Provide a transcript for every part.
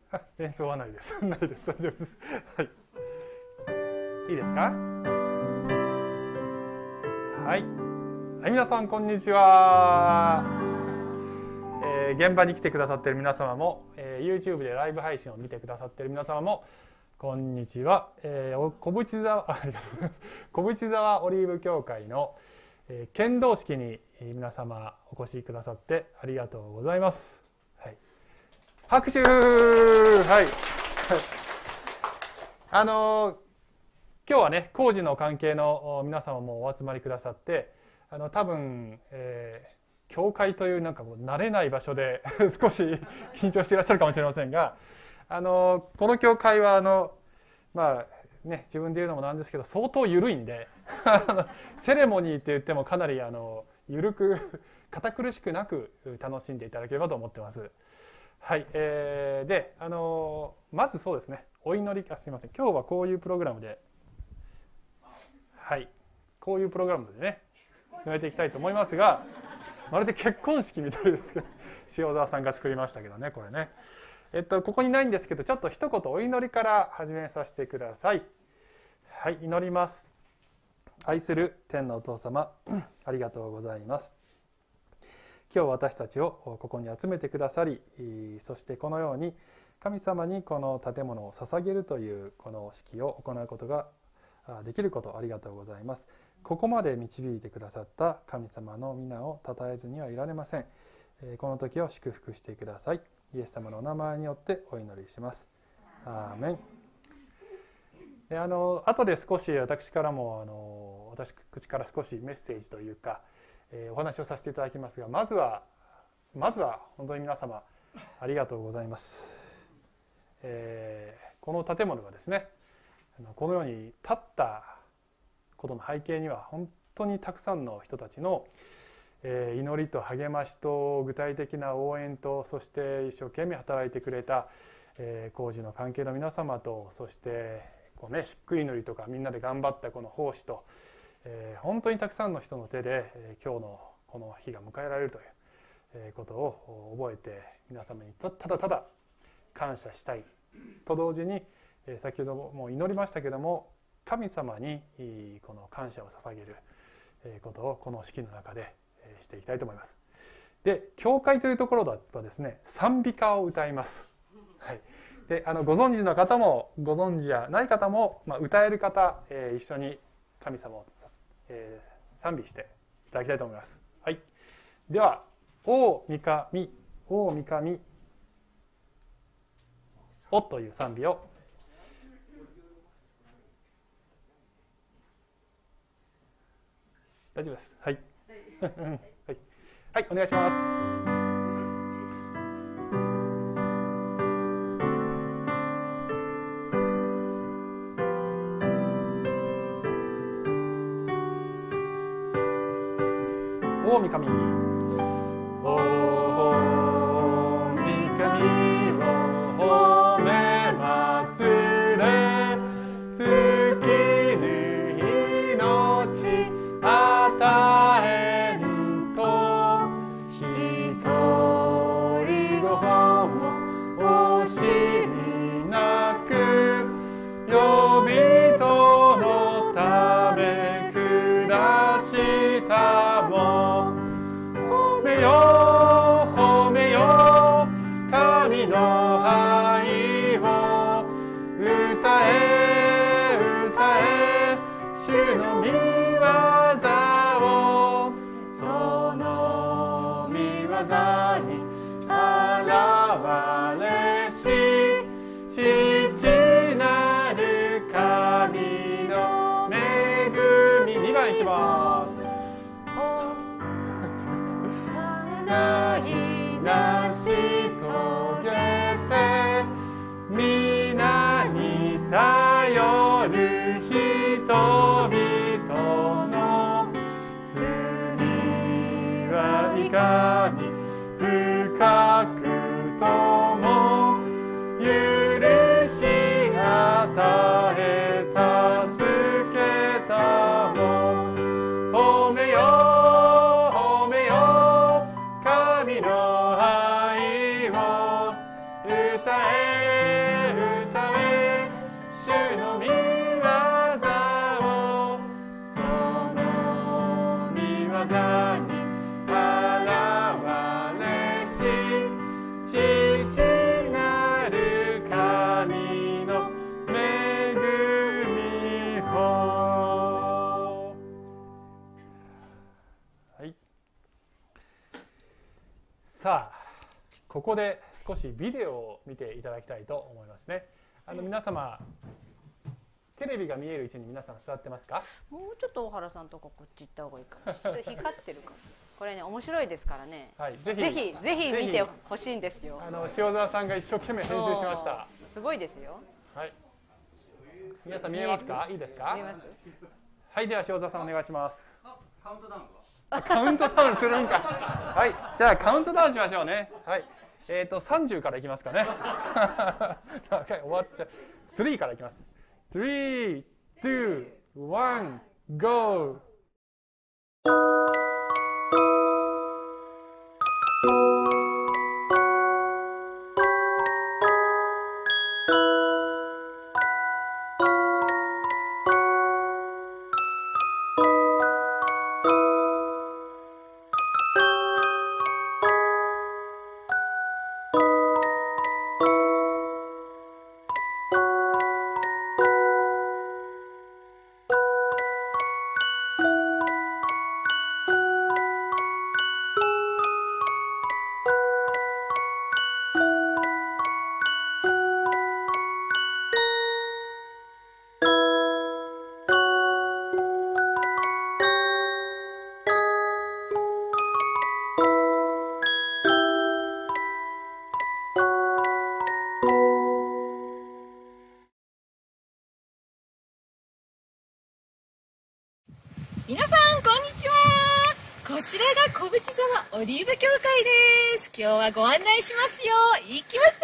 演奏はないです。ないです。大丈夫です。はい。いいですか？はい。はい、皆さんこんにちは。現場に来てくださっている皆様も、YouTube でライブ配信を見てくださっている皆様もこんにちは。小淵沢ありがとうございます。小淵沢オリーブ教会の、献堂式に皆様お越しくださってありがとうございます。はい、拍手。はい。今日はね、工事の関係の皆様もお集まりくださって、多分、教会というなんかこう慣れない場所で少し緊張していらっしゃるかもしれませんが、この教会はまあね、自分で言うのもなんですけど相当緩いんでセレモニーって言ってもかなり緩く堅苦しくなく楽しんでいただければと思ってます。はい、でまずそうですね、お祈りすみません、今日はこういうプログラムで、はい、こういうプログラムでね進めていきたいと思いますが、まるで結婚式みたいですけど塩沢さんが作りましたけどね、これね。ここにないんですけど、ちょっと一言お祈りから始めさせてください。はい、祈ります。愛する天のお父様、ありがとうございます。今日私たちをここに集めてくださり、そしてこのように神様にこの建物を捧げるというこの式を行うことができること、ありがとうございます。ここまで導いてくださった神様の皆を称えずにはいられません。この時を祝福してください。イエス様のお名前によってお祈りします。アーメン。で後で少し私からも私口から少しメッセージというか、お話をさせていただきますが、まずは本当に皆様ありがとうございます。この建物がですね、このように立ったことの背景には本当にたくさんの人たちの祈りと励ましと具体的な応援と、そして一生懸命働いてくれた工事の関係の皆様と、そしてこうね、漆喰祈りとかみんなで頑張ったこの奉仕と、本当にたくさんの人の手で今日のこの日が迎えられるということを覚えて、皆様にただただ感謝したいと同時に、先ほども祈りましたけども、神様にこの感謝を捧げることをこの式の中でしていきたいと思います。で、教会というところだとですね、賛美歌を歌います。はい、でご存知の方もご存知じゃない方も、歌える方、一緒に神様を、賛美していただきたいと思います。はい、では「お御神お御神お」という賛美を大丈夫です。はいはい、はい、お願いします。大神神、大神神を褒め祭れ、尽きぬ命与えんと、一人ご褒も惜しみなく、呼び人のため下したも、褒めよ褒めよ神の愛を、歌え歌え主の御業を、その御業に現れし父なる神の恵み。2番いきます。ないなし遂げここで少しビデオを見ていただきたいと思いますね。皆様テレビが見える位置に皆さん座ってますか？ もうちょっと大原さんとかこっち行った方がいいかも。ちょっと光ってるかも。これね面白いですからね。はい、ぜひ見てほしいんですよ。 塩澤さんが一生懸命編集しました。 すごいですよ。 はい。皆さん見えますか？いいですか？ 見えます。 はい、では塩澤さんお願いします。 カウントダウンは？ カウントダウンするんか。はい、じゃあカウントダウンしましょうね。はい。30からいきますかね。終わっちゃう。3からいきます。3、2、1、GO！ 皆さんこんにちは。こちらが小淵沢オリーブ教会です。今日はご案内しますよ。行きまし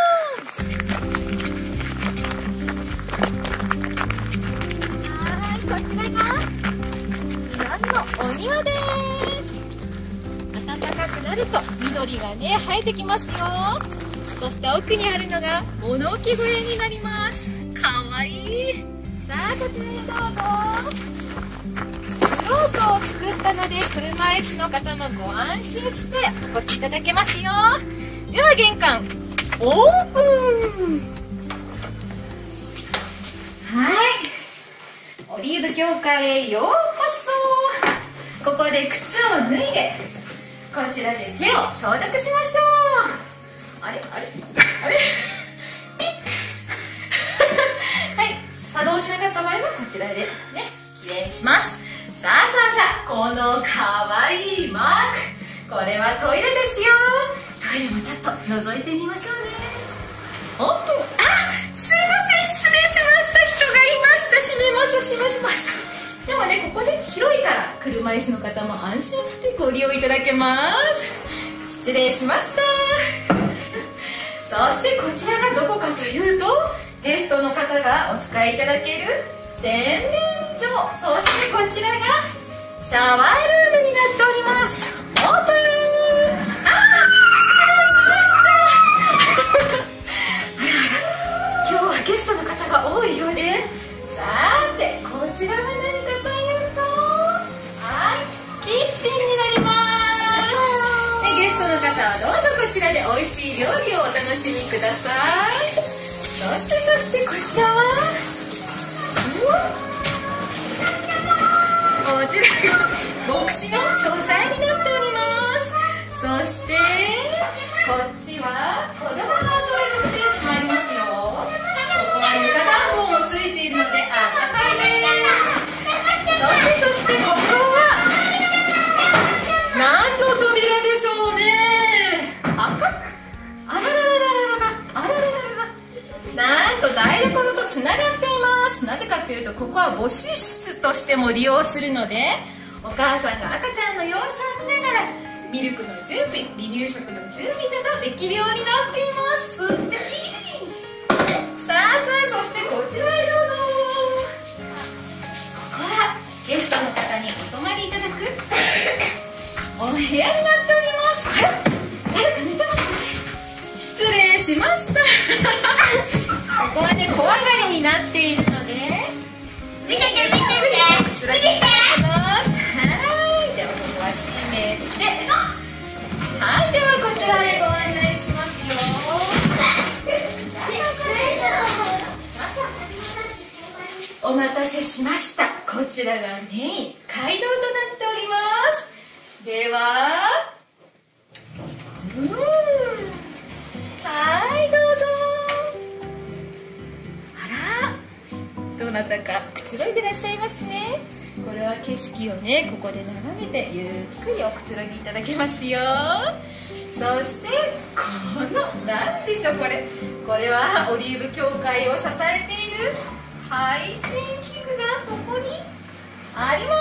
ょう。はい、こちらが自慢のお庭です。暖かくなると緑がね生えてきますよ。そして奥にあるのが物置小屋になります。かわいい。さあこちらへどうぞ。ロープを作ったので車椅子の方もご安心してお越しいただけますよ。では玄関オープン。はい、オリーブ教会へようこそ。ここで靴を脱いでこちらで手を消毒しましょう。あれピッはい、作動しなかった場合はこちらでねきれいにします。さあこのかわいいマーク、これはトイレですよ。トイレもちょっと覗いてみましょうね。オープン。すいません、失礼しました。人がいました。閉めましょう。でもね、ここで広いから車椅子の方も安心してご利用いただけます。失礼しました。そしてこちらがどこかというと、ゲストの方がお使いいただける洗面所、そしてこちらがシャワールームになっております。オープン。失礼しました。今日はゲストの方が多いようで、さてこちらは何かというと、はい、キッチンになります。でゲストの方はどうぞこちらで美味しい料理をお楽しみください。そしてこちらはこちらが牧師の書斎になっております。そしてこっちは子供の遊べるスペースもありますよ。ここは床暖房もついているのであったかいです。そしてここは何の扉でしょうね。なんと台所とつながっています。なぜかというと、ここは母子室としても利用するので、お母さんが赤ちゃんの様子を見ながらミルクの準備、離乳食の準備などできるようになっています。素敵。さあそしてこちらへどうぞ。ここはゲストの方にお泊まりいただくお部屋になっております。誰か寝てますね。失礼しましたここはね、小上がりになっているので、見てくつろぎます。はい、ではここは閉めて、はい、ではこちらへご案内しますよ。お待たせしました。こちらがメイン、街道となっております。ではなたかくつろいでらっしゃいますね。これは景色をねここで眺めてゆっくりおくつろぎいただけますよ。そしてこのなんでしょう、これはオリーブ協会を支えている配信器具がここにあり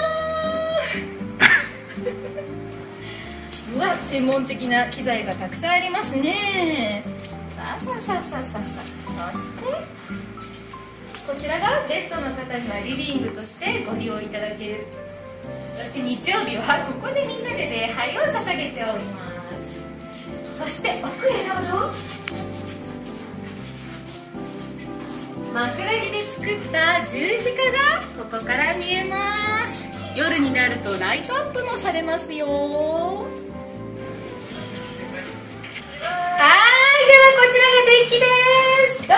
ますうわ、専門的な機材がたくさんありますね。さあそしてこちらがゲストの方にはリビングとしてご利用いただける。そして日曜日はここでみんなで礼拝を捧げております。そして奥へどうぞ。枕木で作った十字架がここから見えます。夜になるとライトアップもされますよ。はい、ではこちらがデッキです。どうぞ。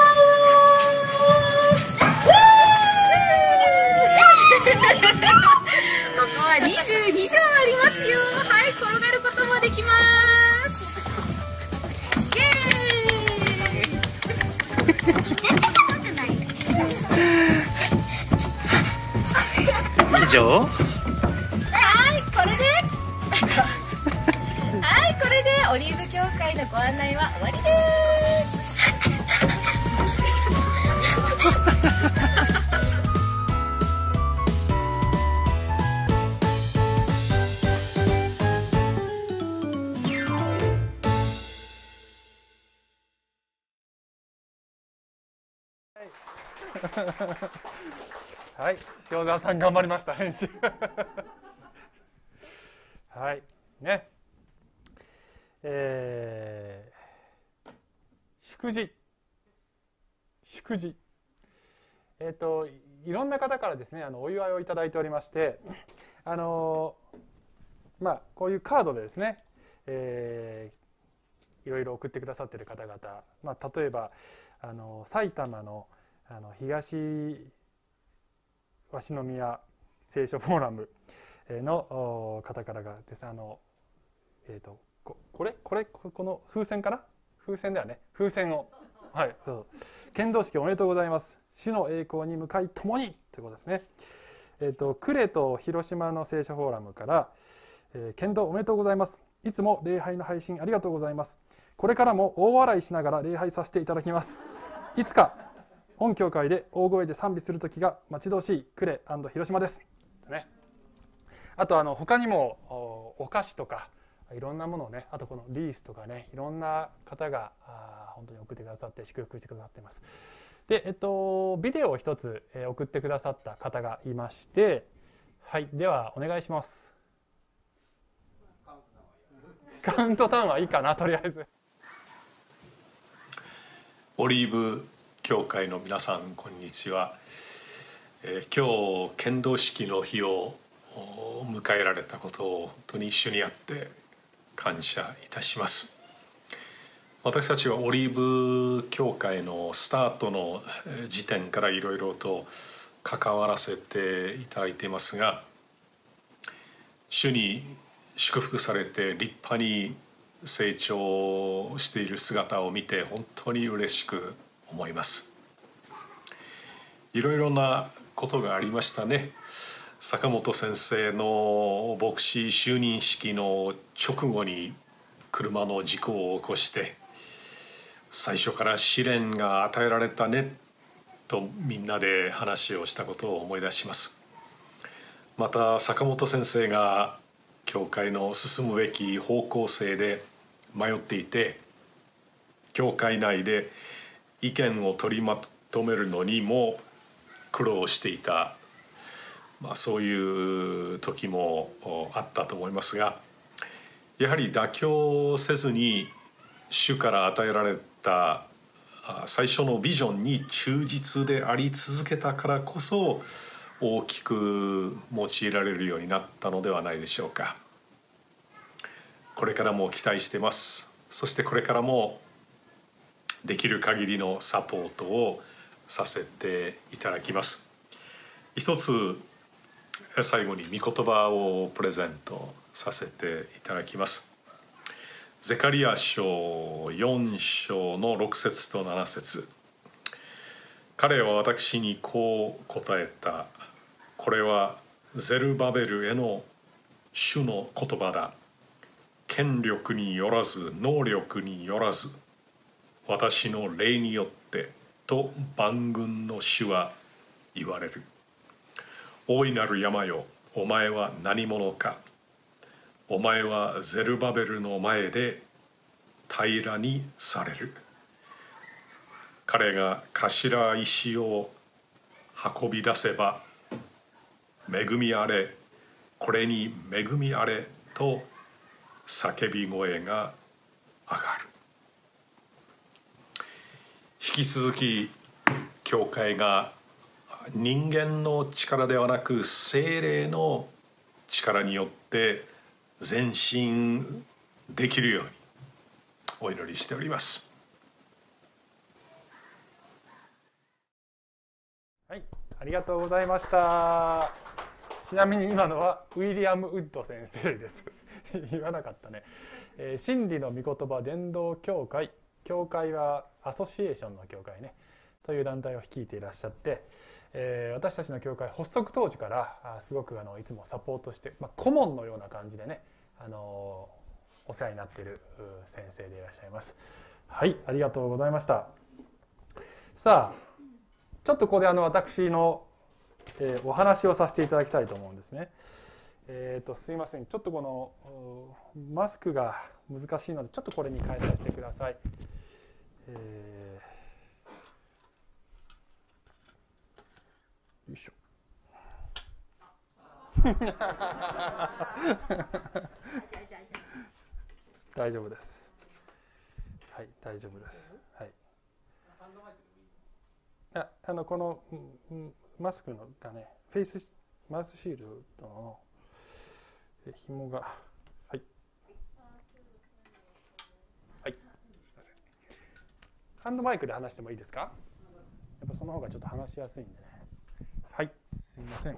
ここは22畳ありますよ。はい、転がることもできます。イエーイ。以上。 はいこれでオリーブ協会のご案内は終わりです。 はい、塩沢さん頑張りました編集はいね、祝辞いろんな方からですねお祝いをいただいておりまして、こういうカードでですね、いろいろ送ってくださっている方々、例えば埼玉の東鷲宮聖書フォーラムの方からがですね、この風船かな、風船だよね、風船を、はい、そう献堂式おめでとうございます、主の栄光に向かい共にということですね。呉と広島の聖書フォーラムから、献堂おめでとうございます、いつも礼拝の配信ありがとうございます、これからも大笑いしながら礼拝させていただきます、いつか本教会で大声で賛美する時が待ち遠しい呉&広島です、ね、あと他にもお菓子とかいろんなものをね、あとこのリースとかね、いろんな方が本当に送ってくださって祝福してくださっています。で、ビデオを一つ送ってくださった方がいまして、はい、ではお願いします。カウントダウンはいいかな、とりあえず。 オリーブ教会の皆さん、こんにちは。今日献堂式の日を迎えられたことを本当に一緒にやって感謝いたします。私たちはオリーブ教会のスタートの時点からいろいろと関わらせていただいていますが、主に祝福されて立派に成長している姿を見て本当に嬉しく思います。いろいろなことがありましたね。坂本先生の牧師就任式の直後に車の事故を起こして、最初から試練が与えられたねとみんなで話をしたことを思い出します。また坂本先生が教会の進むべき方向性で迷っていて、教会内で意見を取りまとめるのにも苦労していた、そういう時もあったと思いますが、やはり妥協せずに主から与えられた最初のビジョンに忠実であり続けたからこそ大きく用いられるようになったのではないでしょうか。これからも期待してます。そしてこれからもできる限りのサポートをさせていただきます。一つ最後に御言葉をプレゼントさせていただきます。ゼカリヤ書4章の6節と7節。 彼は私にこう答えた。これはゼルバベルへの主の言葉だ。権力によらず能力によらず私の霊によってと万軍の主は言われる。大いなる山よ、お前は何者か。お前はゼルバベルの前で平らにされる。彼が頭石を運び出せば、恵みあれ、これに恵みあれと叫び声が上がる。引き続き教会が人間の力ではなく聖霊の力によって前進できるようにお祈りしております。 はい、ありがとうございました。ちなみに今のはウィリアム・ウッド先生です言わなかったね。真理の御言葉伝道協会、教会はアソシエーションの教会ねという団体を率いていらっしゃって、私たちの教会発足当時からすごくいつもサポートして、顧問のような感じでねお世話になっている先生でいらっしゃいます。はい、ありがとうございました。さあちょっとここで私の、お話をさせていただきたいと思うんですね。すいません、ちょっとこのマスクが難しいのでちょっとこれに変えさせてください。よいしょ大丈夫です。はい、大丈夫です。はい。このマスクのがね、マウスシールドの紐が、はい。はい。ハンドマイクで話してもいいですか？やっぱその方がちょっと話しやすいんでね。はい、すみません。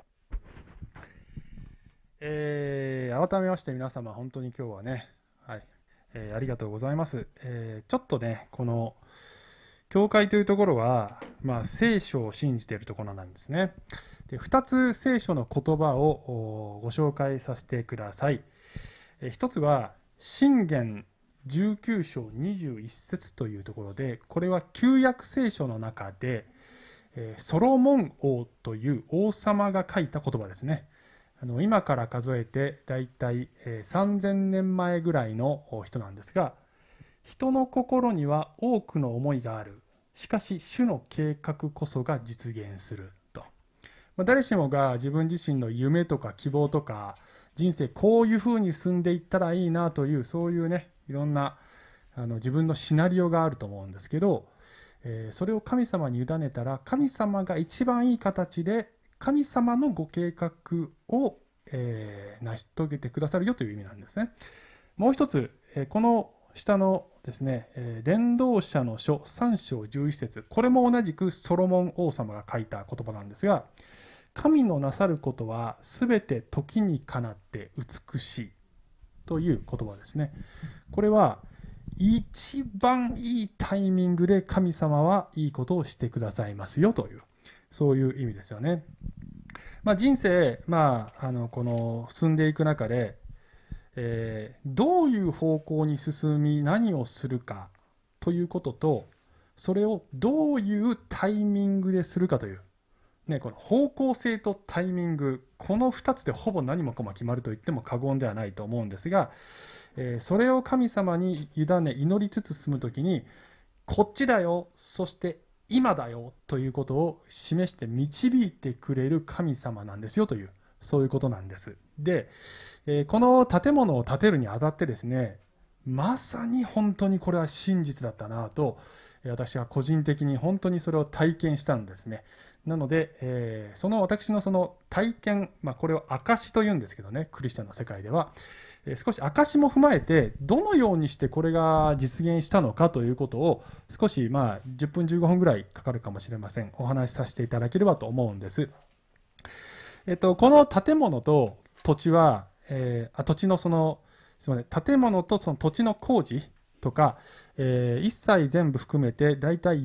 改めまして皆様本当に今日はね、はい、ありがとうございます。ちょっとねこの教会というところは、聖書を信じているところなんですね。で、2つ聖書の言葉をご紹介させてください。一つは箴言19章21節というところで、これは旧約聖書の中でソロモン王という王様が書いた言葉ですね。今から数えてだいたい3000年前ぐらいの人なんですが、人の心には多くの思いがある。しかし主の計画こそが実現すると。誰しもが自分自身の夢とか希望とか人生こういうふうに進んでいったらいいなという、そういうねいろんな自分のシナリオがあると思うんですけど、それを神様に委ねたら神様が一番いい形で神様のご計画を、成し遂げてくださるよという意味なんですね。もう一つ、この下のですね、伝道者の書3章11節、これも同じくソロモン王様が書いた言葉なんですが、神のなさることはすべて時にかなって美しいという言葉ですね。これは一番いいタイミングで神様はいいことをしてくださいますよという、そういう意味ですよね。人生、この進んでいく中で、どういう方向に進み何をするかということと、それをどういうタイミングでするかという、この方向性とタイミング、この2つでほぼ何もかも決まると言っても過言ではないと思うんですが、それを神様に委ね祈りつつ進むときに、こっちだよ、そして今だよということを示して導いてくれる神様なんですよという、そういうことなんです。で、この建物を建てるにあたってですね、まさに本当にこれは真実だったなと、私は個人的に本当にそれを体験したんですね。なので、私のその体験、これを証というんですけどね、クリスチャンの世界では、少し証も踏まえて、どのようにしてこれが実現したのかということを、少し10分15分ぐらいかかるかもしれません。お話しさせていただければと思うんです。この建物と土地は、土地の建物とその土地の工事とか、一切全部含めてだいたい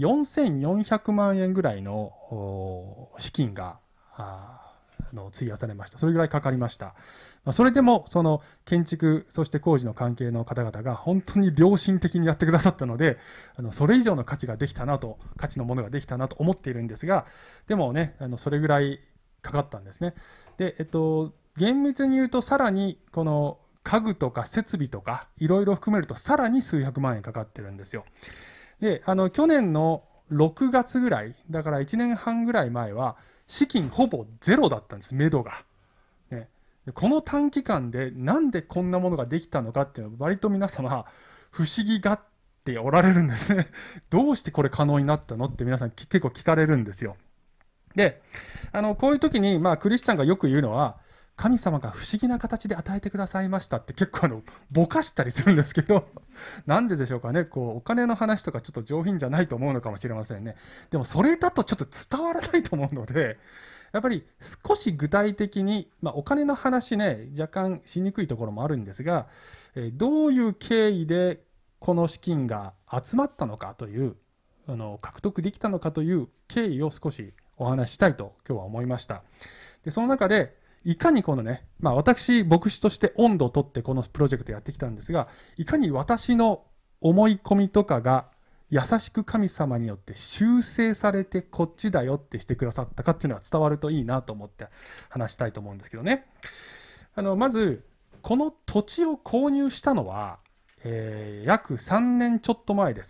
4400万円ぐらいの資金が費やされました。それぐらいかかりました。それでもその建築そして工事の関係の方々が本当に良心的にやってくださったので、それ以上の価値のものができたなと思っているんですが、でもねそれぐらいかかったんですね。で、厳密に言うとさらにこの家具とか設備とかいろいろ含めるとさらに数百万円かかってるんですよ。で、去年の6月ぐらいだから1年半ぐらい前は資金ほぼゼロだったんです、目処が。ね、この短期間でなんでこんなものができたのかっていうのは割と皆様不思議がっておられるんですね。どうしてこれ可能になったのって皆さん結構聞かれるんですよ。で、こういう時に、クリスチャンがよく言うのは、神様が不思議な形で与えてくださいましたって結構ぼかしたりするんですけど、なんででしょうかね。お金の話とかちょっと上品じゃないと思うのかもしれませんね。でもそれだとちょっと伝わらないと思うので、やっぱり少し具体的に、お金の話ね、若干しにくいところもあるんですが、どういう経緯でこの資金が集まったのかという、獲得できたのかという経緯を少しお話ししたいと今日は思いました。で、その中で、いかにこのね、私、牧師として温度をとってこのプロジェクトやってきたんですが、いかに私の思い込みとかが優しく神様によって修正されてこっちだよってしてくださったかっていうのが伝わるといいなと思って話したいと思うんですけどね。まず、この土地を購入したのは、約3年ちょっと前です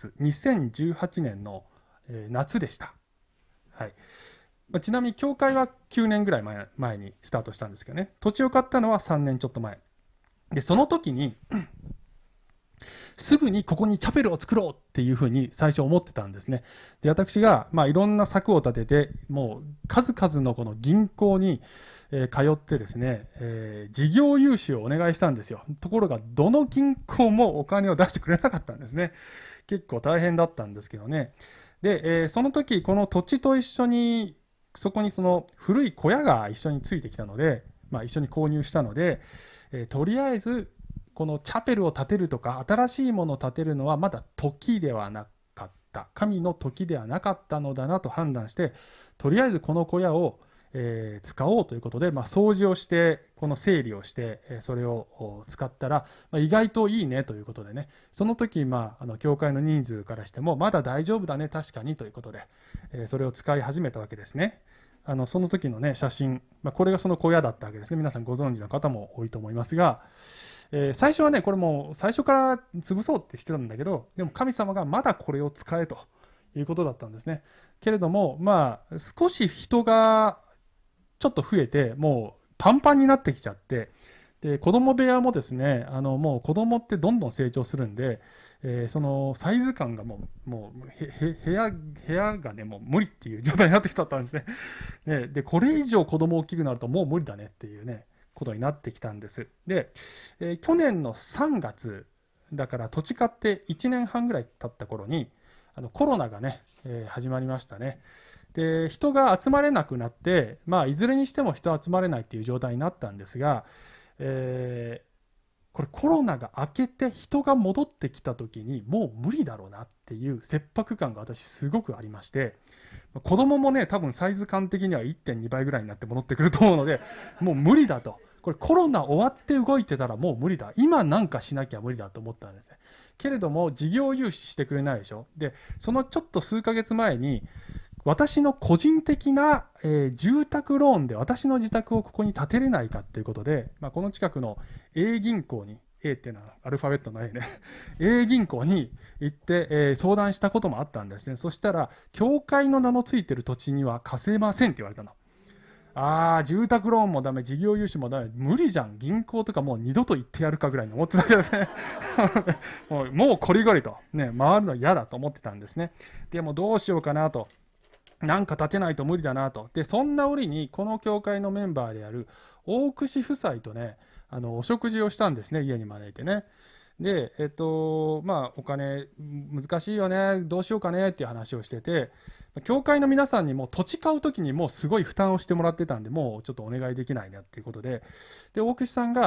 。2018年の、夏でした。はい。ちなみに教会は9年ぐらい前にスタートしたんですけどね、土地を買ったのは3年ちょっと前で、その時にすぐにここにチャペルを作ろうっていうふうに最初思ってたんですね。で、私がいろんな策を立てて、もう数々のこの銀行に通ってですね、事業融資をお願いしたんですよ。ところがどの銀行もお金を出してくれなかったんですね。結構大変だったんですけどね。で、その時この土地と一緒にそこにその古い小屋が一緒についてきたので、一緒に購入したので、とりあえずこのチャペルを建てるとか新しいものを建てるのはまだ時ではなかった、神の時ではなかったのだなと判断して、とりあえずこの小屋を使おうということで、掃除をしてこの整理をしてそれを使ったら、意外といいねということでね、その時教会の人数からしてもまだ大丈夫だね確かにということで、それを使い始めたわけですね。その時のね写真、これがその小屋だったわけですね。皆さんご存知の方も多いと思いますが、最初はねこれも最初から潰そうってしてたんだけど、でも神様がまだこれを使えということだったんですね。けれども少し人がちょっと増えてもうパンパンになってきちゃって、で子供部屋もですね、もう子供ってどんどん成長するんで、そのサイズ感がもう部屋がねもう無理っていう状態になってきたんですね。でこれ以上子供大きくなるともう無理だねっていうねことになってきたんです。で、去年の3月だから土地買って1年半ぐらい経った頃にコロナがね、始まりましたね。で人が集まれなくなって、いずれにしても人集まれないっていう状態になったんですが、これコロナが明けて人が戻ってきた時にもう無理だろうなっていう切迫感が私すごくありまして、子供もね多分サイズ感的には 1.2 倍ぐらいになって戻ってくると思うので、もう無理だと、これコロナ終わって動いてたらもう無理だ、今なんかしなきゃ無理だと思ったんですね。けれども事業融資してくれないでしょ。でそのちょっと数ヶ月前に私の個人的な、住宅ローンで私の自宅をここに建てれないかということで、この近くの A 銀行に、A っていうのはアルファベットの A ねA 銀行に行って、相談したこともあったんですね。そしたら教会の名のついてる土地には貸せませんって言われたの。住宅ローンもダメ、事業融資もダメ、無理じゃん、銀行とかもう二度と行ってやるかぐらいに思ってたわけですねもうこりごりとね回るの嫌だと思ってたんですね。でもどうしようかなと、なんか建てないと無理だなと。でそんな折にこの教会のメンバーである大串夫妻とねお食事をしたんですね、家に招いてね。でお金難しいよね、どうしようかねっていう話をしてて、教会の皆さんにも土地買う時にもうすごい負担をしてもらってたんで、もうちょっとお願いできないなっていうことで、大串さんが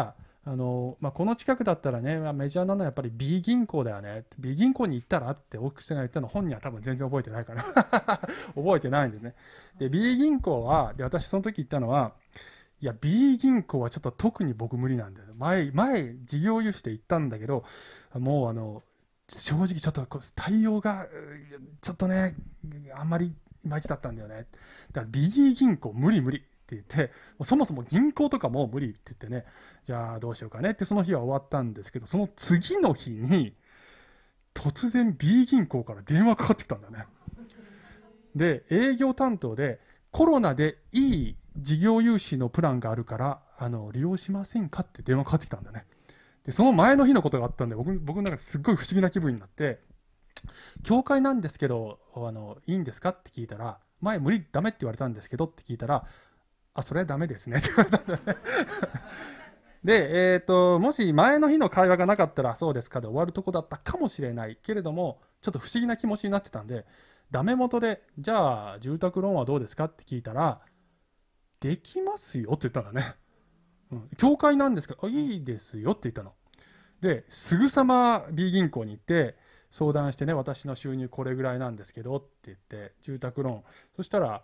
この近くだったらね、メジャーなのはやっぱり B 銀行だよね。B 銀行に行ったらって大口さんが言ったの、本人は多分全然覚えてないから覚えてないんですね。で B 銀行は私その時言ったのは、いや B 銀行はちょっと特に僕無理なんだよ。前事業融資で行ったんだけど、もう正直ちょっと対応がちょっとねあんまりいまいちだったんだよね。だから B 銀行無理って言って、そもそも銀行とかも無理って言ってね、じゃあどうしようかねってその日は終わったんですけど、その次の日に突然 B 銀行から電話かかってきたんだね。で営業担当で、コロナでいい事業融資のプランがあるから利用しませんかって電話かかってきたんだね。でその前の日のことがあったんで、僕の中ですっごい不思議な気分になって、教会なんですけどいいんですかって聞いたら、前ダメって言われたんですけどって聞いたら、それはダメですねって言われたんだねで、もし前の日の会話がなかったらそうですかで終わるとこだったかもしれないけれども、ちょっと不思議な気持ちになってたんで、ダメ元でじゃあ住宅ローンはどうですかって聞いたら、できますよって言ったんだね。教会なんですか、いいですよって言ったの。ですぐさま B 銀行に行って相談してね、私の収入これぐらいなんですけどって言って住宅ローン、そしたら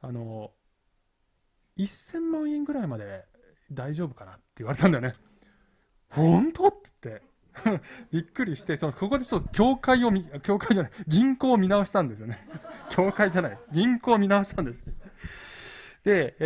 1000万円ぐらいまで大丈夫かなって言われたんだよね。本当って言ってびっくりして、ここでちょっと銀行を見直したんですよね教会じゃない、銀行を見直したんです。で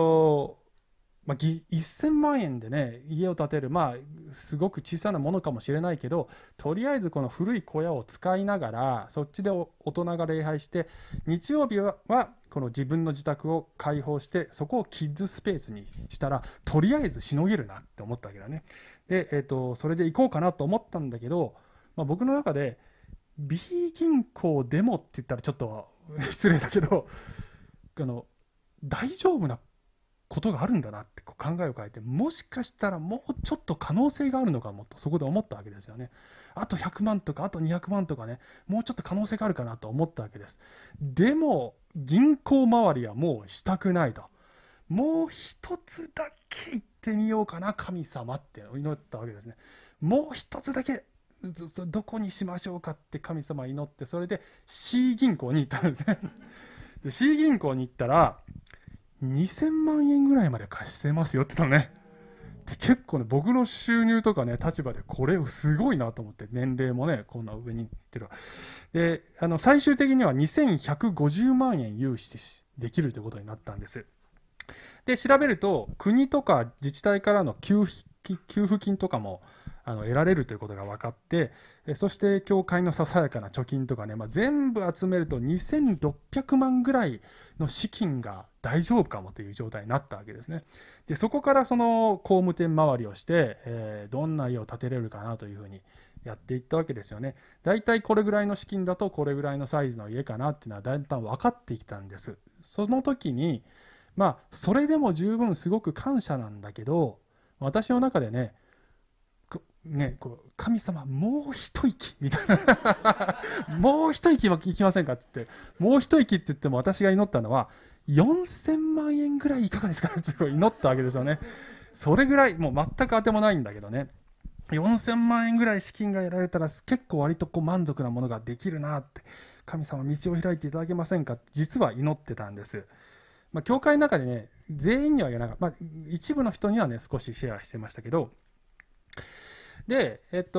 1000万円でね家を建てる、すごく小さなものかもしれないけど、とりあえずこの古い小屋を使いながらそっちで大人が礼拝して、日曜日はこの自分の自宅を開放してそこをキッズスペースにしたらとりあえずしのげるなって思ったわけだね。で、それで行こうかなと思ったんだけど、僕の中で B 銀行でもって言ったらちょっと失礼だけど、大丈夫なことがあるんだなって考えを変えて、もしかしたらもうちょっと可能性があるのかもとそこで思ったわけですよね。あと100万とかあと200万とかね、もうちょっと可能性があるかなと思ったわけです。でも銀行周りはもうしたくないと、もう一つだけ行ってみようかな神様って祈ったわけですね。もう一つだけどこにしましょうかって神様祈って、それで C 銀行に行ったんですねで C 銀行に行ったら2000万円ぐらいまで貸してますよって言ったのね。で結構ね、僕の収入とかね立場でこれすごいなと思って、年齢もねこんな上に行ってる。で最終的には2150万円融資できるということになったんです。で調べると国とか自治体からの給付金とかも得られるということが分かって、そして教会のささやかな貯金とかね、全部集めると2600万ぐらいの資金が大丈夫かもという状態になったわけですね。でそこからその工務店回りをして、どんな家を建てれるかなというふうにやっていったわけですよね。だいたいこれぐらいの資金だとこれぐらいのサイズの家かなっていうのはだんだん分かってきたんです。その時にそれでも十分すごく感謝なんだけど、私の中でね神様もう一息みたいなもう一息は行きませんかっつって、もう一息って言っても私が祈ったのは4000万円ぐらいいかがですかって祈ったわけですよね。それぐらいもう全く当てもないんだけどね、4000万円ぐらい資金が得られたら結構割と満足なものができるなって、神様道を開いていただけませんかって実は祈ってたんです。教会の中でね全員には言わなかった、一部の人にはね少しシェアしてましたけど、でじゃあ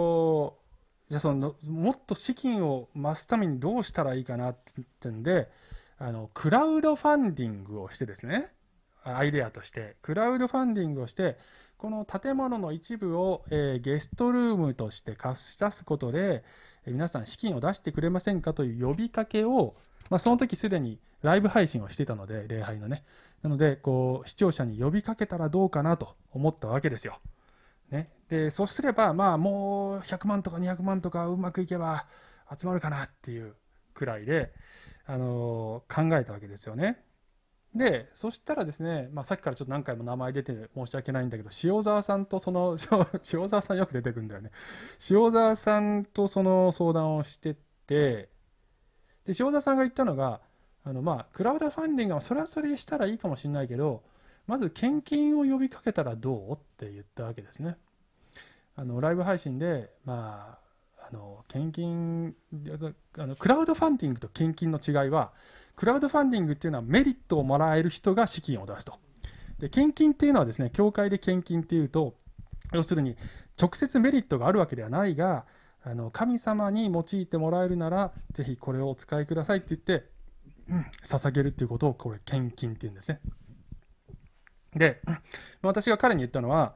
もっと資金を増すためにどうしたらいいかなって言ってんで、クラウドファンディングをしてですね、アイデアとしてクラウドファンディングをして、この建物の一部を、ゲストルームとして貸し出すことで、皆さん資金を出してくれませんかという呼びかけを、その時すでにライブ配信をしていたので、礼拝のね、なので視聴者に呼びかけたらどうかなと思ったわけですよ。でそうすればもう100万とか200万とかうまくいけば集まるかなっていうくらいで、考えたわけですよね。でそしたらですね、さっきからちょっと何回も名前出て申し訳ないんだけど、塩沢さんと塩沢さんよく出てくるんだよね。塩沢さんとその相談をしてて、で塩沢さんが言ったのがクラウドファンディングはそれはそれしたらいいかもしれないけど、 まず献金を呼びかけたらどうって言ったわけですね。ライブ配信で、献金、クラウドファンディングと献金の違いは、クラウドファンディングっていうのはメリットをもらえる人が資金を出すと。で、献金っていうのはですね、教会で献金っていうと、要するに直接メリットがあるわけではないが、神様に用いてもらえるなら、ぜひこれをお使いくださいって言って、捧げるっていうことを、これ、献金っていうんですね。で、私が彼に言ったのは、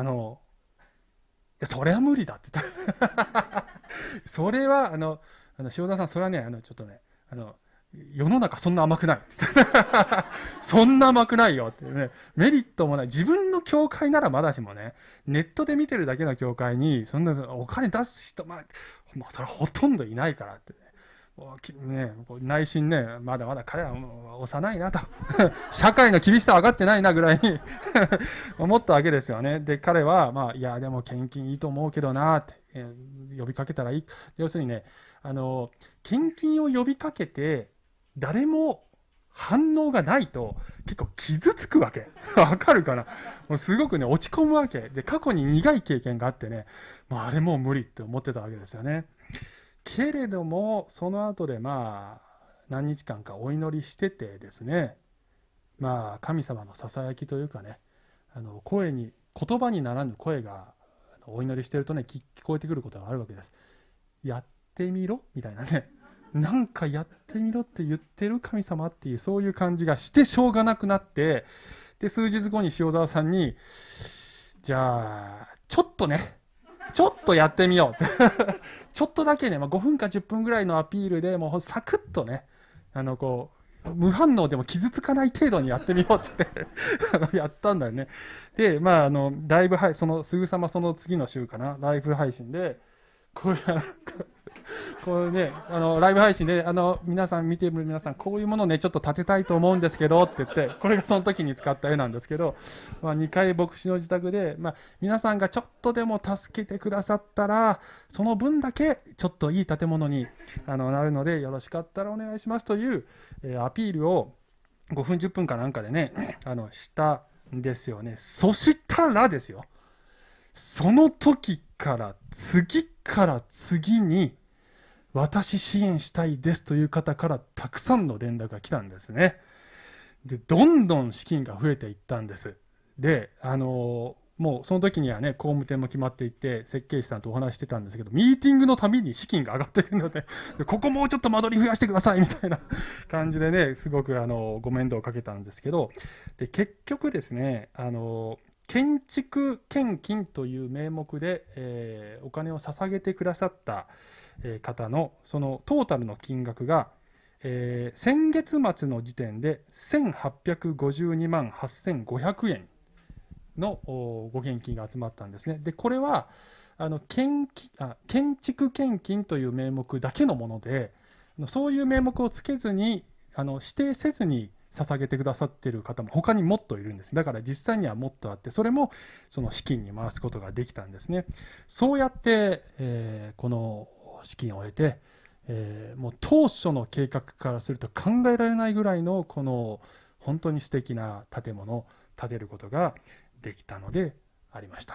それは無理だって言ったそれは塩田さん、それはねちょっとね世の中そんな甘くないそんな甘くないよってね、メリットもない。自分の教会ならまだしもね、ネットで見てるだけの教会にそんなお金出す人、それはほとんどいないからってね、内心ね、まだまだ彼は幼いなと社会の厳しさ分かってないなぐらいに思ったわけですよね。で、彼は、いやでも献金いいと思うけどなって、呼びかけたらいい。要するにね、献金を呼びかけて誰も反応がないと結構傷つくわけわかるかな。もうすごくね落ち込むわけで、過去に苦い経験があってね、あれもう無理って思ってたわけですよね。けれどもその後で何日間かお祈りしててですね、神様のささやきというかね、言葉にならぬ声がお祈りしてるとね聞こえてくることがあるわけです。やってみろみたいなね、なんかやってみろって言ってる神様っていう、そういう感じがしてしょうがなくなって、で数日後に塩澤さんに、じゃあちょっとやってみようちょっとだけね、5分か10分ぐらいのアピールでもうサクッとね、無反応でも傷つかない程度にやってみようってやったんだよね。で、ライブ配信、すぐさまその次の週かな、ライブ配信でこれね、ライブ配信で皆さん見てる皆さん、こういうものをねちょっと立てたいと思うんですけどって言って、これがその時に使った絵なんですけど、2階牧師の自宅で、皆さんがちょっとでも助けてくださったらその分だけちょっといい建物になるのでよろしかったらお願いしますという、アピールを5分10分かなんかでねしたんですよね。そしたらですよ、その時から次に私支援したいですという方からたくさんの連絡が来たんですね。で、どんどん資金が増えていったんです。で、もうその時にはね工務店も決まっていて、設計士さんとお話してたんですけど、ミーティングのたびに資金が上がっているので、ここもうちょっと間取り増やしてくださいみたいな感じでね、すごくご面倒をかけたんですけど、で結局ですね、建築献金という名目で、お金を捧げてくださった方のそのトータルの金額が、先月末の時点で1852万8500円のご献金が集まったんですね。でこれは建築献金という名目だけのもので、そういう名目をつけずに指定せずに捧げてくださっている方も他にもっといるんです。だから実際にはもっとあって、それもその資金に回すことができたんですね。そうやって、この資金を得て、もう当初の計画からすると考えられないぐらいのこの本当に素敵な建物を建てることができたのでありました。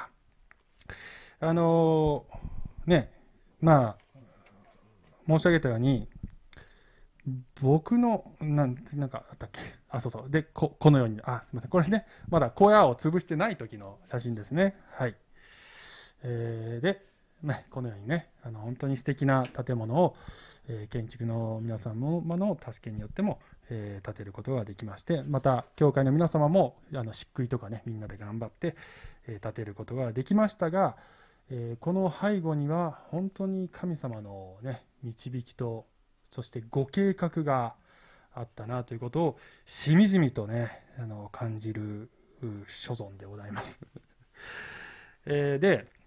申し上げたように、僕のなんかあったっけ、そうでこのように、すみません、これねまだ小屋を潰してない時の写真ですね。はい。でこのようにね本当に素敵な建物を、建築の皆様の助けによっても、建てることができまして、また教会の皆様も漆喰とかねみんなで頑張って、建てることができましたが、この背後には本当に神様のね導きと、そしてご計画があったなということをしみじみとね感じる所存でございますで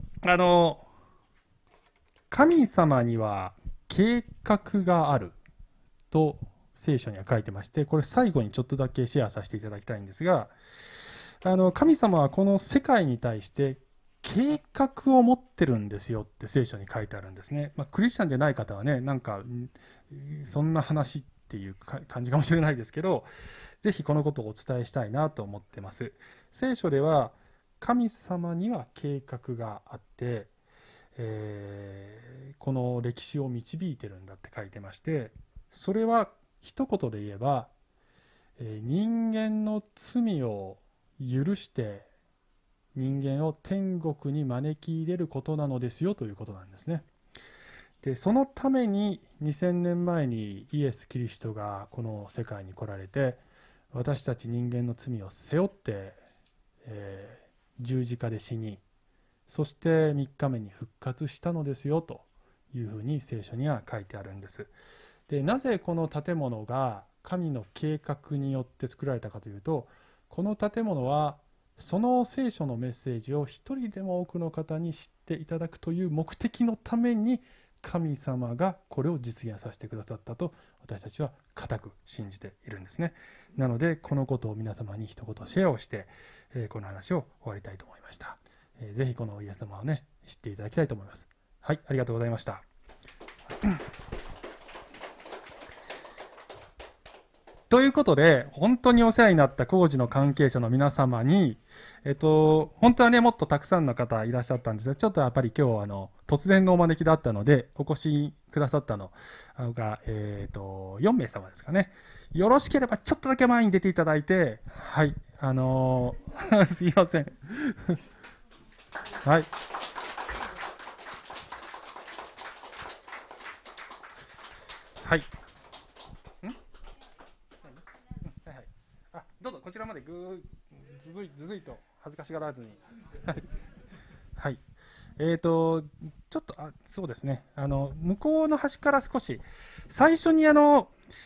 神様には計画があると聖書には書いてまして、これ最後にちょっとだけシェアさせていただきたいんですが、神様はこの世界に対して計画を持ってるんですよって聖書に書いてあるんですね。クリスチャンでない方はね、なんかそんな話っていう感じかもしれないですけど、ぜひこのことをお伝えしたいなと思ってます。聖書では神様には計画があって、この歴史を導いてるんだって書いてまして、それは一言で言えば、人間の罪を許して人間を天国に招き入れることなのですよということなんですね。でそのために2000年前にイエス・キリストがこの世界に来られて、私たち人間の罪を背負って、十字架で死に、そして3日目に復活したのですよというふうに聖書には書いてあるんです。でなぜこの建物が神の計画によって作られたかというと、この建物はその聖書のメッセージを一人でも多くの方に知っていただくという目的のために神様がこれを実現させてくださったと私たちは固く信じているんですね。なのでこのことを皆様に一言シェアをして、この話を終わりたいと思いました。ぜひこのイエス様をね知っていただきたいと思います。はい、ありがとうございました。ということで、本当にお世話になった工事の関係者の皆様に、本当はね、もっとたくさんの方いらっしゃったんですが、ちょっとやっぱり今日突然のお招きだったので、お越しくださったのが、4名様ですかね。よろしければちょっとだけ前に出ていただいて、はい、すいません。はい。はい。どうぞこちらまでずずいと恥ずかしがらずにはい、ちょっとそうですね、向こうの端から少し最初に八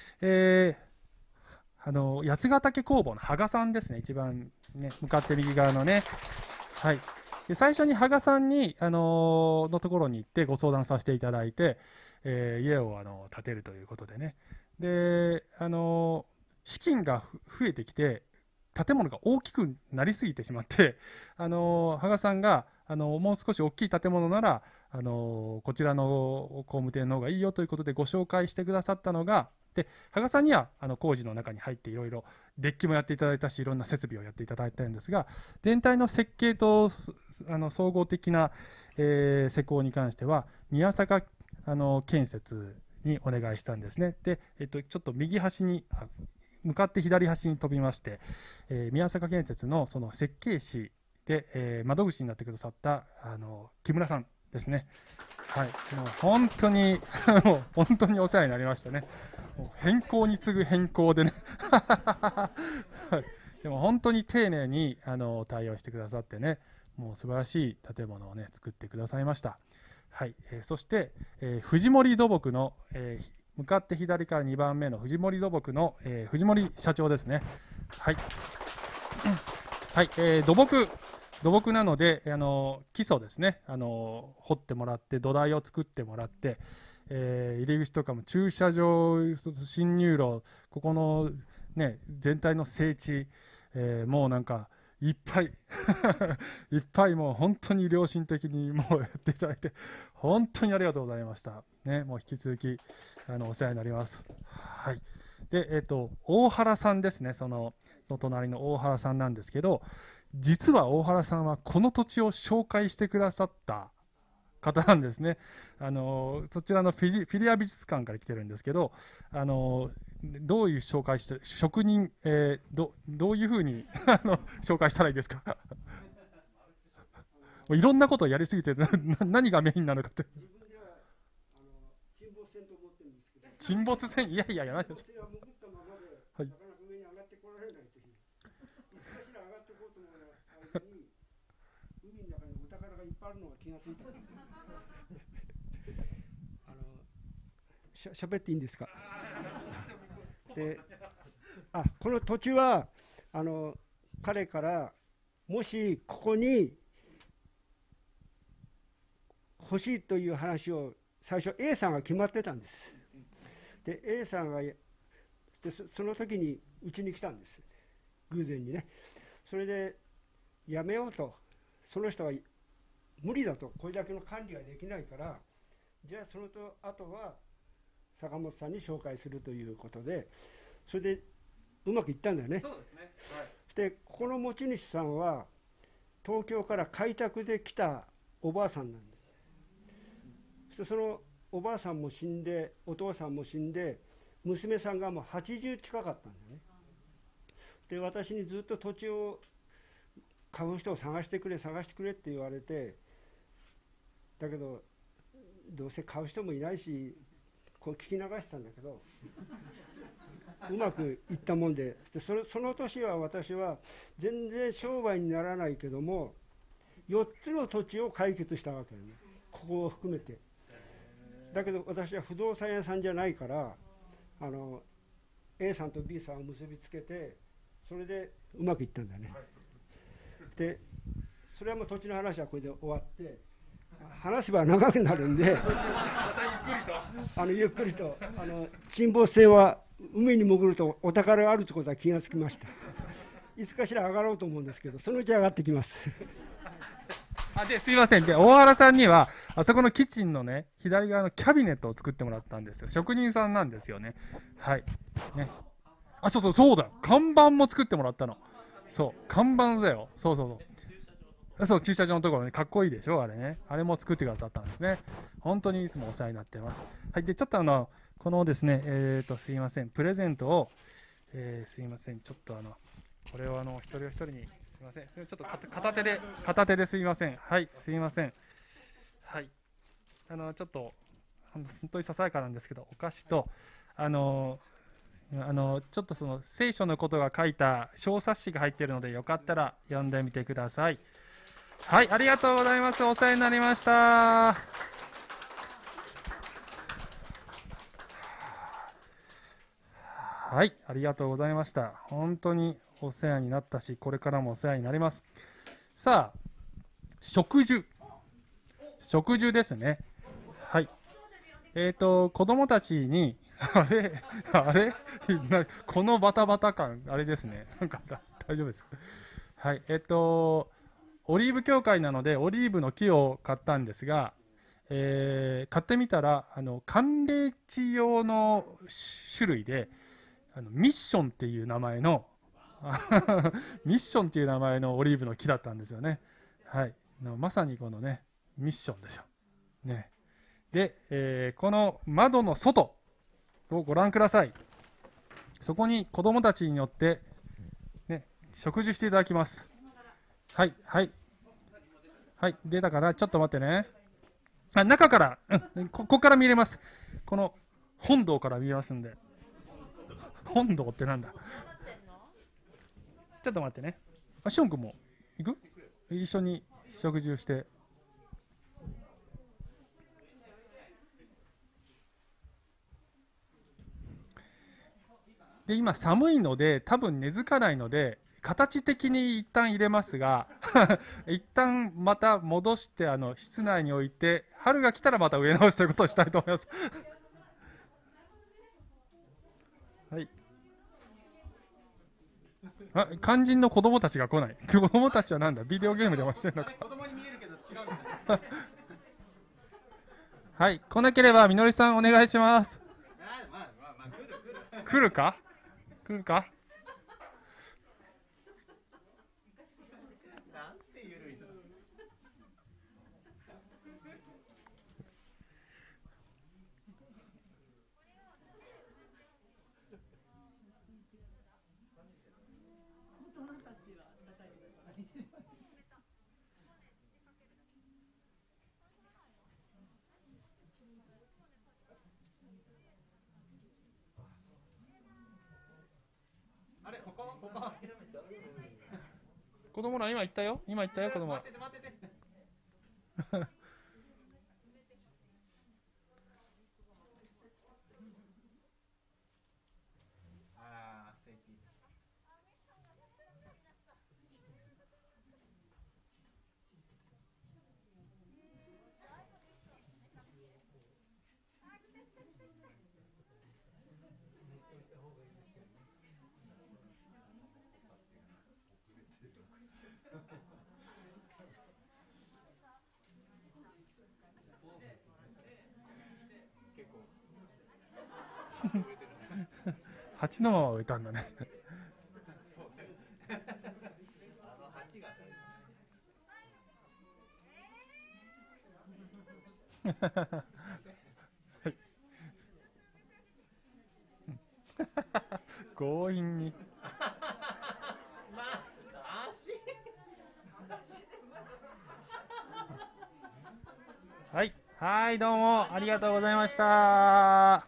ヶ岳工房の羽賀さんですね、一番ね向かって右側のね、はい、で最初に羽賀さんにのところに行ってご相談させていただいて、家を建てるということでね、で資金が増えてきて建物が大きくなりすぎてしまって羽賀さんがもう少し大きい建物ならこちらの工務店の方がいいよということでご紹介してくださったのが、で羽賀さんには工事の中に入っていろいろデッキもやっていただいたし、いろんな設備をやっていただいたんですが、全体の設計と総合的な、施工に関しては宮坂建設にお願いしたんですね。で、ちょっと右端に向かって左端に飛びまして、宮坂建設のその設計士で、窓口になってくださった木村さんですね。はい、もう本当にもう本当にお世話になりましたね。もう変更に次ぐ変更でねはい、でも本当に丁寧に対応してくださってね、もう素晴らしい建物をね作ってくださいました。はい、そして、藤森土木の、向かって左から2番目の藤森土木の、藤森社長ですね。はい、はい、土木なので基礎ですね、掘ってもらって土台を作ってもらって、入り口とかも駐車場、進入路、ここの、ね、全体の整地、もうなんかいっぱいいっぱいもう本当に良心的にもうやっていただいて本当にありがとうございました、ね、もう引き続きお世話になります。はい、で、大原さんですね、その隣の大原さんなんですけど、実は大原さんはこの土地を紹介してくださった方なんですね。そちらのフィリア美術館から来てるんですけど、どういう紹介して職人、どういうふうに紹介したらいいですかいろんなことをやりすぎて何がメインなのかって沈没船、いやいやいや、はい、 喋っていいんですかで、この土地は彼からもしここに欲しいという話を最初 A さんが決まってたんです。で A さんがその時にうちに来たんです、偶然にね。それでやめようと、その人は無理だと、これだけの管理ができないから、じゃあその後は坂本さんに紹介するということで、それでうまくいったんだよね。 そうですね。はい。 でここの持ち主さんは東京から開拓で来たおばあさんなんです。そしてそのおばあさんも死んで、お父さんも死んで、娘さんがもう80近かったんだよね。で私にずっと土地を買う人を探してくれって言われて、だけどどうせ買う人もいないしこう聞き流してたんだけどうまくいったもんで、その年は私は全然商売にならないけども4つの土地を解決したわけよね、ここを含めて。だけど私は不動産屋さんじゃないから、A さんと B さんを結びつけて、それでうまくいったんだね。でそれはもう土地の話はこれで終わって、話せば長くなるんでゆっくりと沈没船は海に潜るとお宝があるということは気がつきました。いつかしら上がろうと思うんですけど、そのうち上がってきますすいません。で、大原さんにはあそこのキッチンのね左側のキャビネットを作ってもらったんですよ。職人さんなんですよね。はいね。そうだ、看板も作ってもらったの。そう看板だよ。そう駐車場のところね、かっこいいでしょあれね。あれも作ってくださったんですね。本当にいつもお世話になってます。はい。でちょっとこのですねすいません、プレゼントを、すいません、ちょっとこれを一人一人にすいません、ちょっと片手ですいません。はい、すいません。はい。ちょっと本当にささやかなんですけど、お菓子とちょっとその聖書のことが書いた小冊子が入っているので、よかったら読んでみてください。はい、ありがとうございます。お世話になりました。はい、ありがとうございました。本当にお世話になったし、これからもお世話になります。さあ、植樹ですね。はい。子供たちにあれこのバタバタ感、あれですね。なんか大丈夫ですか。はい。オリーブ協会なので、オリーブの木を買ったんですが、買ってみたら、寒冷地用の種類で、ミッションっていう名前のミッションっていう名前のオリーブの木だったんですよね。はい。まさにこのね、ミッションですよ。ね。で、この窓の外をご覧ください。そこに子供たちによって、ね、植樹していただきます。はい、はい。はい、出たから、ちょっと待ってね。中から、ここから見れます。この本堂から見えますんで。本堂ってなんだ。ちょっと待ってね。シオン君も行く？一緒に植樹して。で、今寒いので多分根付かないので形的に一旦入れますが一旦また戻して室内に置いて、春が来たらまた植え直しということをしたいと思いますはい。肝心の子供たちが来ない。子供たちはなんだ、ビデオゲームでもしてるのか。子供に見えるけど違うはい、来なければみのりさんお願いします。来るか子供ら今言ったよ子供ら 8のまま植えたんだね。強引に。はい、はい、どうもありがとうございました。はい、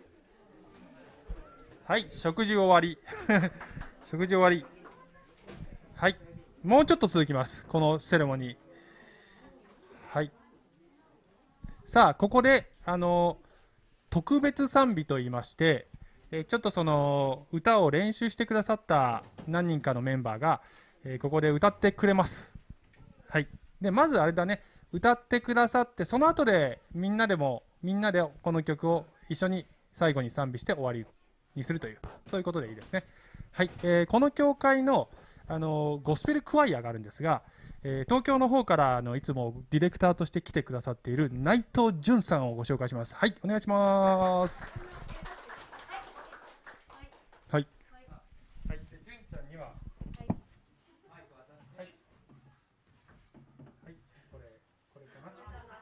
はい、食事終わり。食事終わり。はい、もうちょっと続きます。このセレモニー。はい。さあ、ここで特別賛美といいまして、ちょっとその歌を練習してくださった何人かのメンバーが、ここで歌ってくれます。はい。でまずあれだね、歌ってくださって、その後でみんなでこの曲を一緒に最後に賛美して終わりにするという、そういうことでいいですね。はい。この教会のゴスペルクワイアがあるんですが、東京の方からいつもディレクターとして来てくださっている内藤淳さんをご紹介します。はい、お願いします。はい。はい。で、淳ちゃんには。はい。はい。これかな。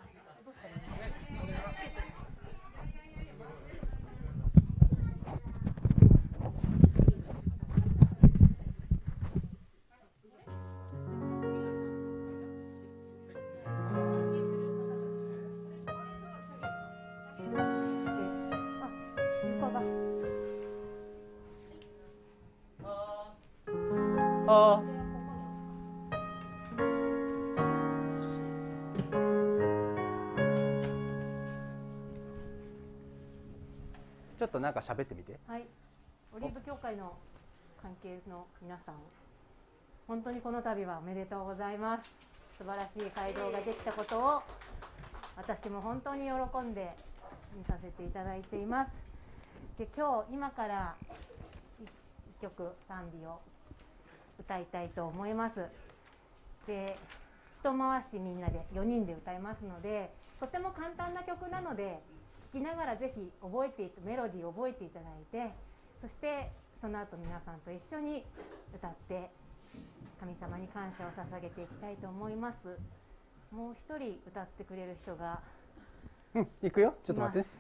ちょっとなんか喋ってみて。 はい、オリーブ教会の関係の皆さん、本当にこの度はおめでとうございます。素晴らしい街道ができたことを私も本当に喜んで見させていただいています。で、今から1曲賛美を歌いたいと思います。で、一回しみんなで4人で歌いますので、とても簡単な曲なので聴きながらぜひメロディーを覚えていただいて、そしてその後皆さんと一緒に歌って神様に感謝を捧げていきたいと思います。もう一人歌ってくれる人が行くよ。ちょっと待って。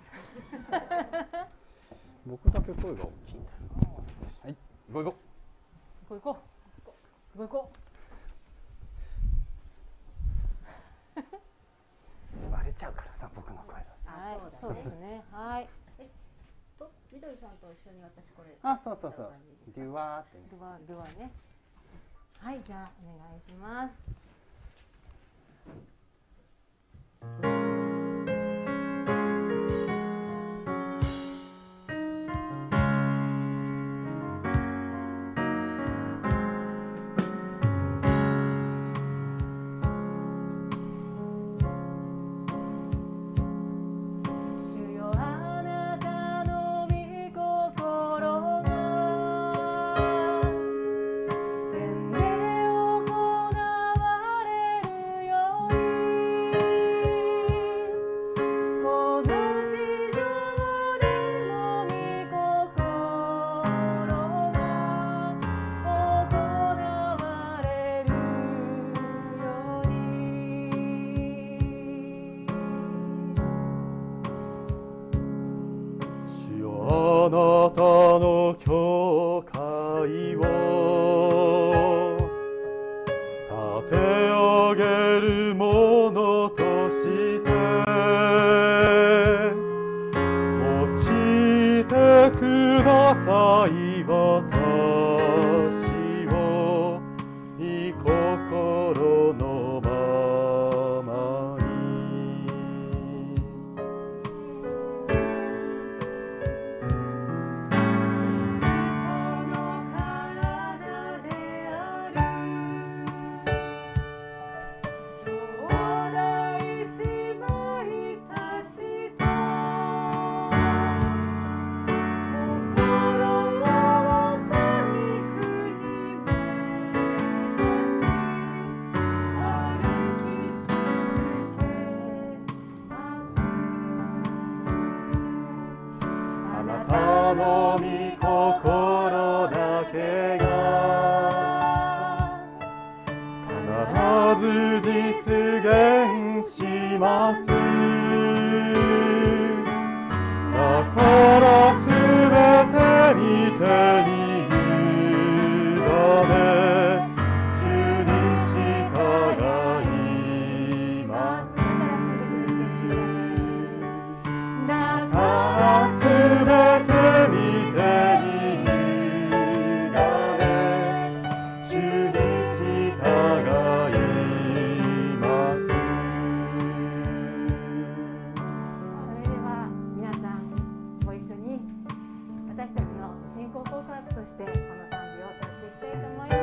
僕だけ声が大きいんだよ。はい、行こう。バレちゃうからさ、僕の声が。 はい、そうですね。はい。みどりさんと一緒に私これ。 そう。デュワーってね。 デュワね。はい、じゃあお願いします。 主の御心だけが必ず実現します。だからすべてに手に委ね主に従います。だからすべてに手に委ね主に従います。 それでは皆さんご一緒に私たちの信仰告白としてこの賛美を歌っていきたいと思います。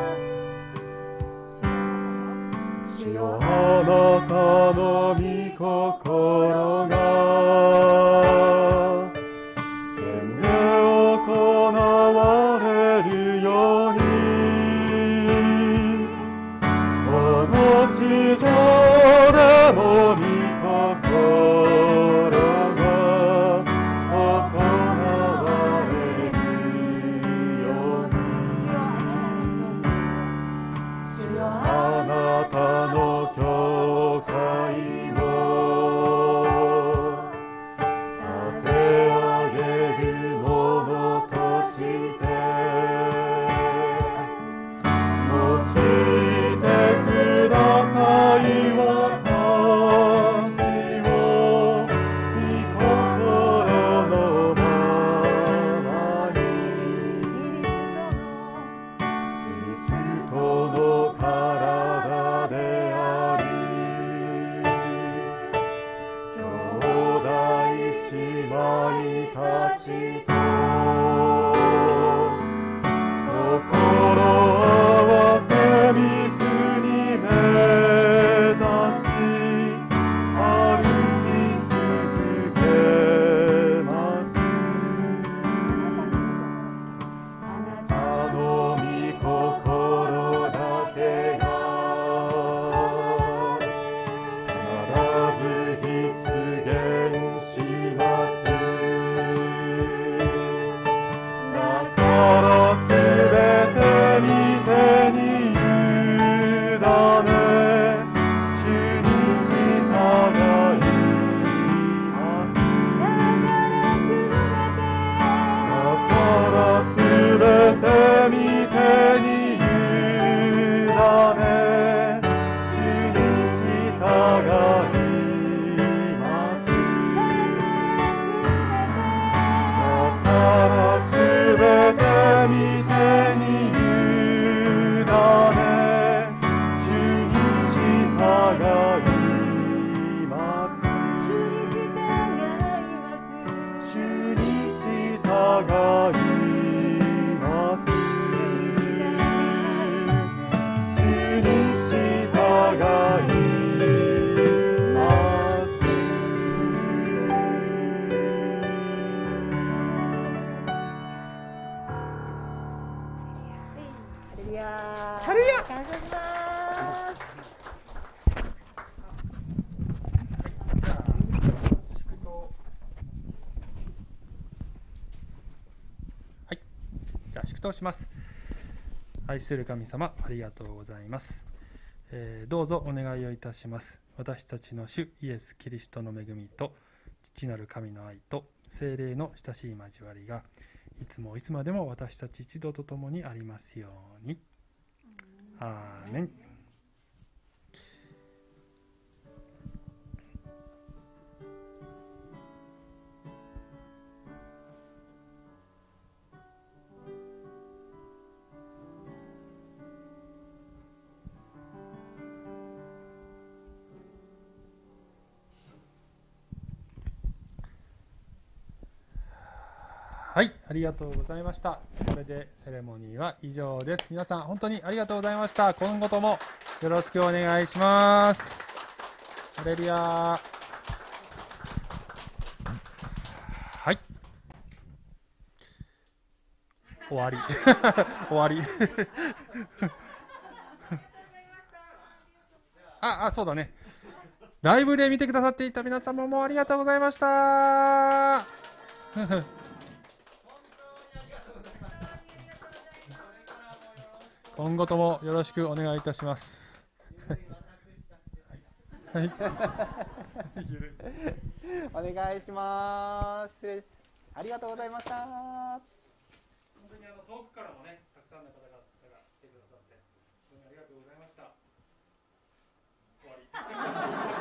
主よあなたの御心が天で行われるようにこの地上でも御心が行われるように主よあなたの教会を立て上げるものとして用いてください。私を御心のままにキリストの体であり兄弟姉妹たちと心合わせ御国目指し歩き続けます。あなたの御心だけが必ず実現します。だからすべてに手に委ね主に従います。だからすべてに手に委ね主に従います。だからすべてに手に委ね主に従います。主に従います。主に従います。 ハレルヤ感謝します。 じゃあ祝祷します。愛する神様、ありがとうございます。どうぞお願いをいたします。私たちの主イエス・キリストの恵みと父なる神の愛と聖霊の親しい交わりがいつもいつまでも私たち一同と共にありますように。アーメン。はい、ありがとうございました。これでセレモニーは以上です。皆さん本当にありがとうございました。今後ともよろしくお願いします。ハレルヤ。はい。終わり。終わり。そうだね。ライブで見てくださっていた皆様もありがとうございました。 今後ともよろしくお願いいたします。はい。 お願いします。ありがとうございました。 本当に遠くからもね、たくさんの方々が来てくださって、本当にありがとうございました。終わり。